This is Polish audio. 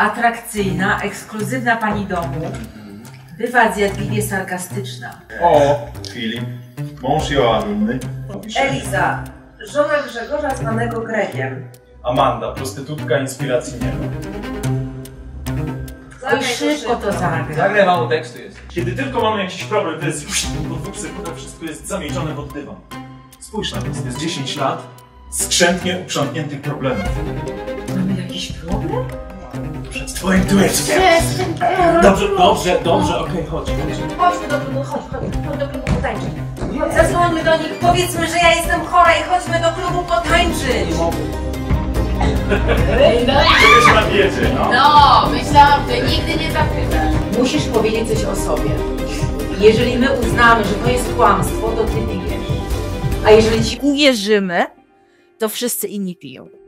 Atrakcyjna, ekskluzywna pani domu. Bywa zjadliwie sarkastyczna. O, Filip, mąż Joanny. Eliza, żona Grzegorza zwanego Gregiem. Amanda, prostytutka, inspiracji nie ma. Oj, szybko to zagra. Zagraj, mało tekstu jest. Kiedy tylko mamy jakiś problem, to jest już po 2 sekundach wszystko jest zamiecione pod dywan. Spójrz na nas, jest 10 lat skrzętnie uprzątniętych problemów. Mamy jakiś problem? Przed twoim dueckiem. Dobrze, okej, chodź. Chodźmy do klubu, chodź do klubu potańczyć. Zadzwońmy do nich, powiedzmy, że ja jestem chora i chodźmy do klubu potańczyć. Czego się napijecie, no? No, myślałam, że nigdy nie zapytasz. Musisz powiedzieć coś o sobie. Jeżeli my uznamy, że to jest kłamstwo, to ty pijesz. A jeżeli ci uwierzymy, to wszyscy inni piją.